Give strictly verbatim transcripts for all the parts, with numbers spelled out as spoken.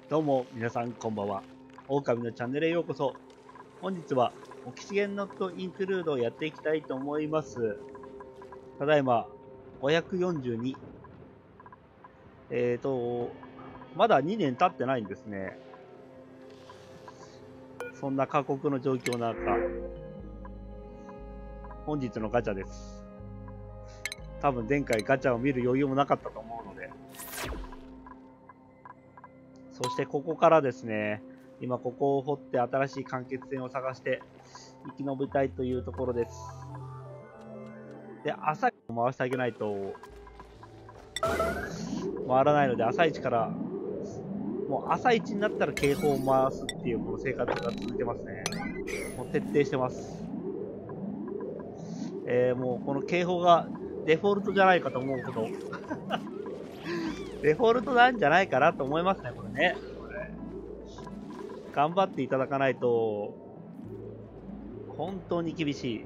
どうも皆さんこんばんは。狼のチャンネルへようこそ。本日はオキシゲンノットインクルードをやっていきたいと思います。ただいまごひゃくよんじゅうに。えーと、まだにねん経ってないんですね。そんな過酷の状況の中、本日のガチャです。多分前回ガチャを見る余裕もなかったと思うので。そしてここからですね、今ここを掘って新しい間欠泉を探して生き延びたいというところです。で、朝一を回してあげないと回らないので、朝一から、もう朝一になったら警報を回すっていうこの生活が続いてますね。もう徹底してます。えー、もうこの警報がデフォルトじゃないかと思うほどデフォルトなんじゃないかなと思いますね、これね。これ頑張っていただかないと、本当に厳しい。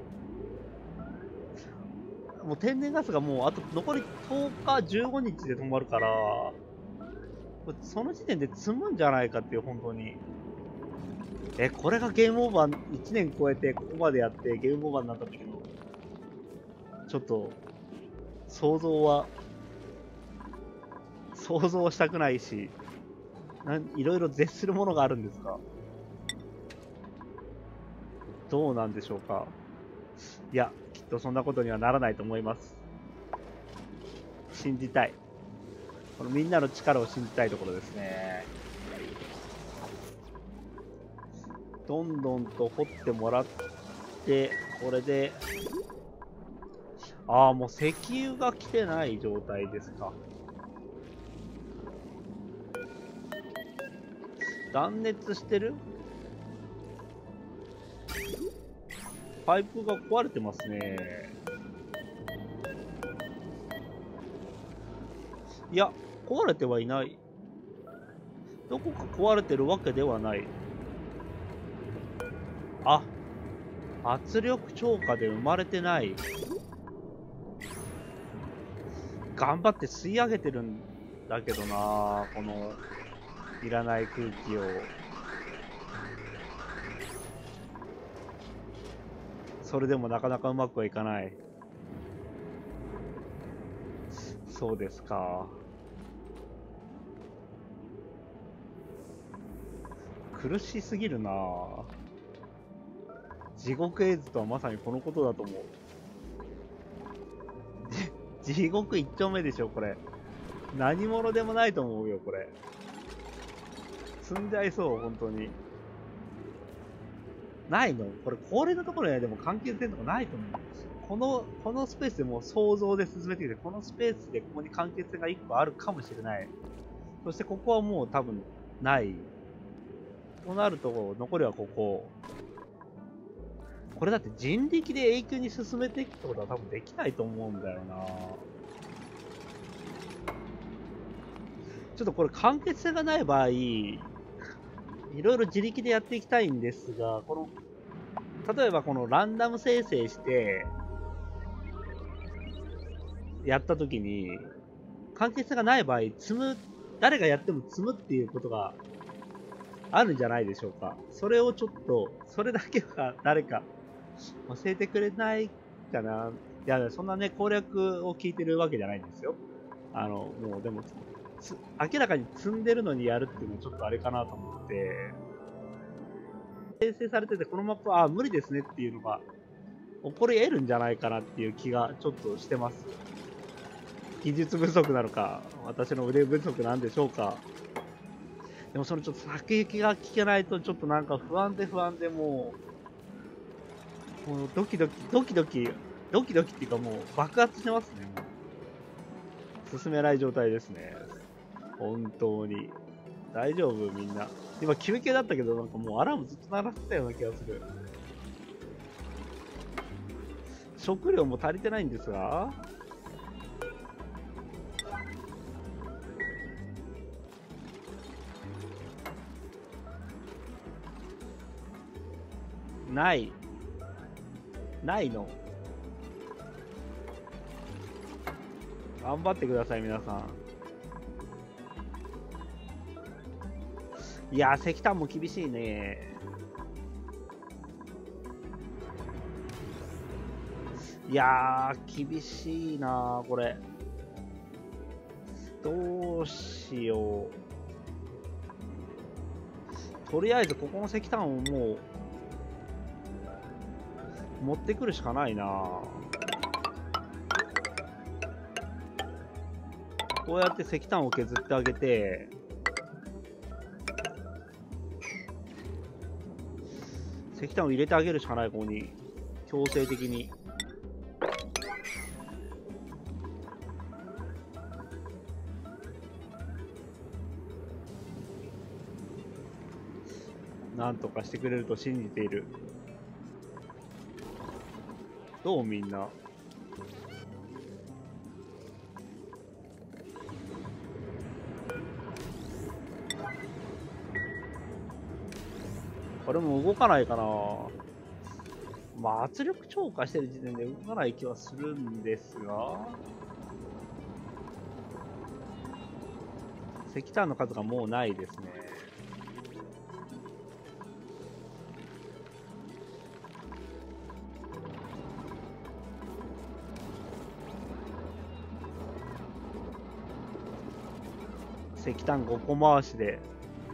もう天然ガスがもうあと残りとおか、じゅうごにちで止まるから、その時点で積むんじゃないかっていう、本当に。え、これがゲームオーバー、いちねん超えてここまでやってゲームオーバーになった時の、ちょっと、想像は、想像したくないし、ないろいろ絶するものがあるんですか？どうなんでしょうか。いや、きっとそんなことにはならないと思います。信じたい。このみんなの力を信じたいところですね。どんどんと掘ってもらって、これで、ああ、もう石油が来てない状態ですか。断熱してる？パイプが壊れてますね。いや、壊れてはいない。どこか壊れてるわけではない。あ、圧力超過で生まれてない。頑張って吸い上げてるんだけどな、このいらない空気を。それでもなかなかうまくはいかない。そうですか。苦しすぎるな。地獄絵図とはまさにこのことだと思う。地獄一丁目でしょ、これ。何者でもないと思うよ、これ。積んじゃいそう、本当に。ないのこれ、高齢のところにはでも関係性とかないと思う。この、このスペースでもう想像で進めてきて、このスペースでここに関係性がいっこあるかもしれない。そしてここはもう多分ない。となると、残りはここ。これだって人力で永久に進めていくってことは多分できないと思うんだよな。ちょっとこれ関係性がない場合、いろいろ自力でやっていきたいんですが、この、例えばこのランダム生成して、やったときに、関係性がない場合、積む、誰がやっても積むっていうことがあるんじゃないでしょうか。それをちょっと、それだけは誰か教えてくれないかな。いや、そんなね、攻略を聞いてるわけじゃないんですよ。あの、もうでも、明らかに積んでるのにやるっていうのはちょっとあれかなと思って、生成されてて、このマップは、あ、無理ですねっていうのが起こり得るんじゃないかなっていう気がちょっとしてます。技術不足なのか、私の腕不足なんでしょうか。でもそのちょっと先行きが聞けないとちょっとなんか不安で不安でもう、もうドキドキ、ドキドキ、ドキドキっていうかもう爆発してますね、もう。進めない状態ですね。本当に。大丈夫みんな。今休憩だったけどなんかもうアラームずっと鳴らしてたような気がする。食料も足りてないんですが、ない。ないの。頑張ってください、皆さん。 いやー、石炭も厳しいね。いやー、厳しいなー、これ。どうしよう。とりあえず、ここの石炭をもう、持ってくるしかないな。こうやって石炭を削ってあげて、石炭を入れてあげるしかない、ここに。強制的に。なんとかしてくれると信じている。どうみんな。これも動かないかな。まあ圧力超過してる時点で動かない気はするんですが、石炭の数がもうないですね。石炭ごこ回しで、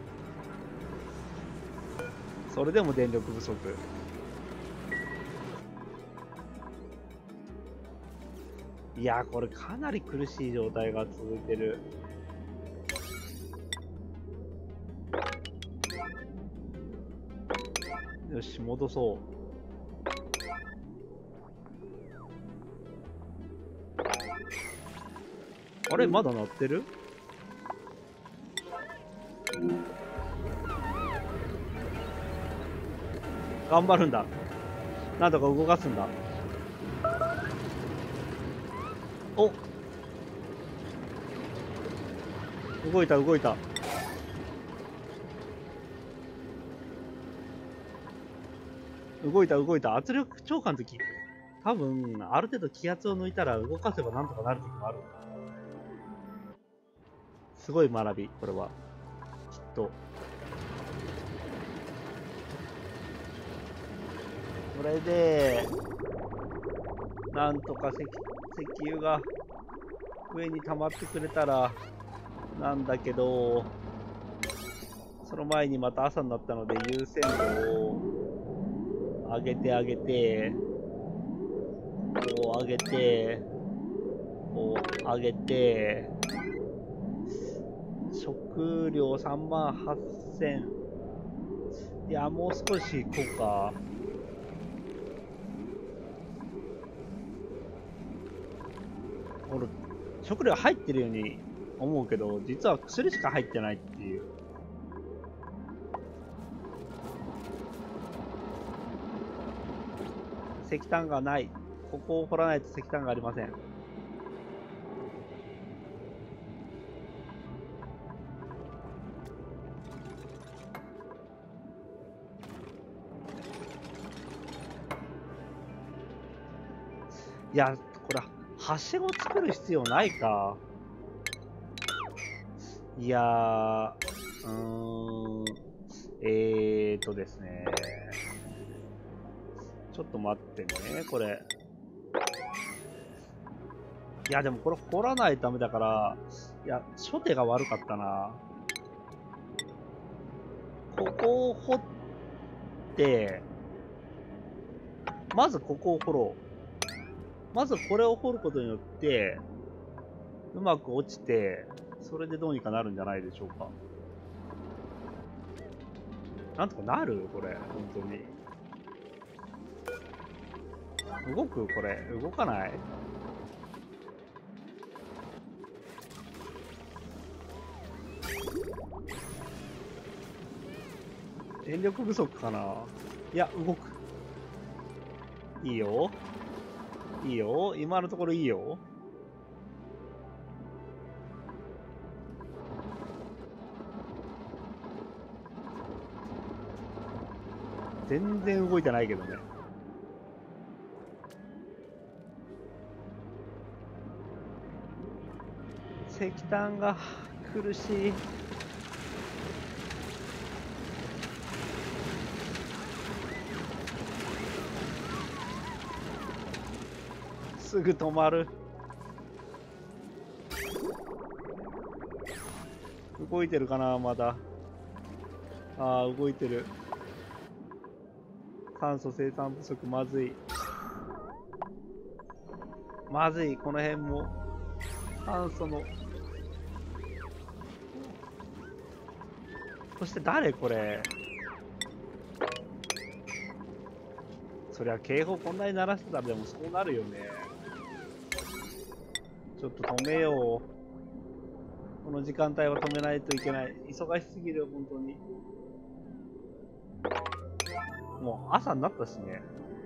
それでも電力不足。いやー、これかなり苦しい状態が続いてる。よし、戻そう。あれ、まだ鳴ってる？頑張るんだ。なんとか動かすんだ。お、動いた動いた。動いた動いた。圧力超過の時、多分ある程度気圧を抜いたら動かせばなんとかなる時もある。すごい学び、これはきっと。これでなんとか石石油が上に溜まってくれたらなんだけど、その前にまた朝になったので優先度を上げて上げて、こう上げて、こう上げて、食料さんまんはっせん。いや、もう少し行こうか。俺、食料入ってるように思うけど、実は薬しか入ってないっていう。石炭がない。ここを掘らないと石炭がありません。いや、これ、はしご作る必要ないか。いやー、うーん、えーとですね。ちょっと待ってね、これ。いや、でもこれ掘らないとダメだから、いや、初手が悪かったな。ここを掘って、まずここを掘ろう。まずこれを掘ることによって、うまく落ちて、それでどうにかなるんじゃないでしょうか。なんとかなる？これ、本当に。動く？これ、動かない？電力不足かな？いや、動く。いいよ。いいよ。今のところいいよ。全然動いてないけどね。石炭が苦しい。 すぐ止まる。動いてるかな、まだ。ああ、動いてる。酸素生産不足、まずい。まずい、この辺も。酸素の。そして誰これ。そりゃ警報こんなに鳴らしてたらでもそうなるよね。ちょっと止めよう。この時間帯は止めないといけない。忙しすぎるよ、本当に。もう朝になったしね。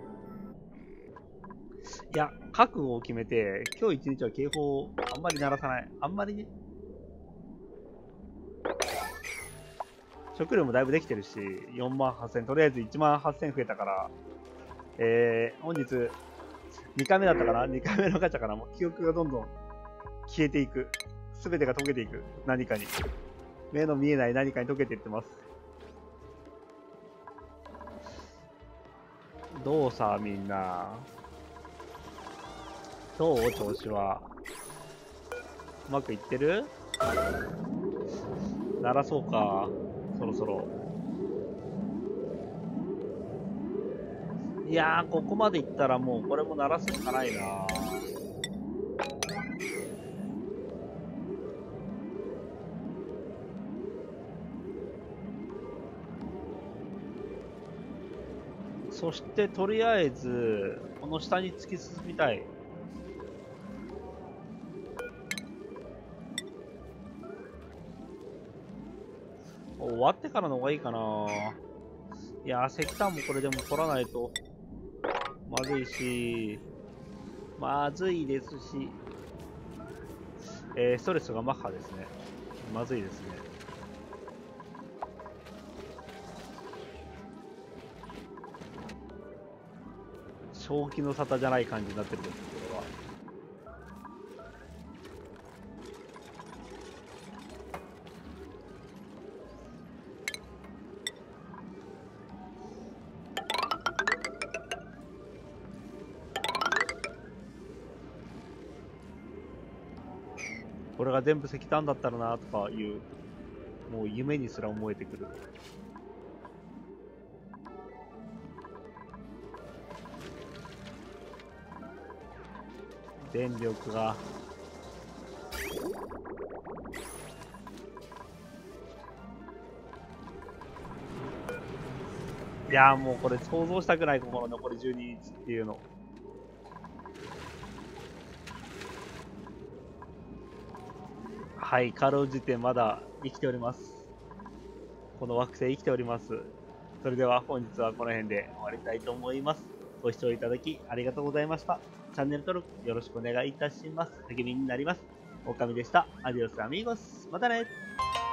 いや、覚悟を決めて、今日一日は警報をあんまり鳴らさない。あんまりね。食料もだいぶできてるし、よんまんはっせん、とりあえずいちまんはっせん増えたから、えー、本日、にかいめだったかな ?に 回目のガチャからもう記憶がどんどん消えていく。すべてが溶けていく。何かに。目の見えない何かに溶けていってます。どうさ、みんな。どう調子は。うまくいってる？鳴らそうか。そろそろ。いやー、ここまでいったらもうこれも鳴らすしかないな。そしてとりあえずこの下に突き進みたい。終わってからの方がいいかな。いやー、石炭もこれでも取らないとまずいし、まずいですし、えー、ストレスがマッハですね。まずいですね。正気の沙汰じゃない感じになってるんですけどは。これが全部石炭だったらなとかいう、もう夢にすら思えてくる。電力が。いやー、もうこれ想像したくない、ここの残りじゅうににちっていうの。はい、かろうじてまだ生きております。この惑星生きております。それでは本日はこの辺で終わりたいと思います。ご視聴いただきありがとうございました。チャンネル登録よろしくお願いいたします。励みになります。オオカミでした。アディオスアミーゴス。またね。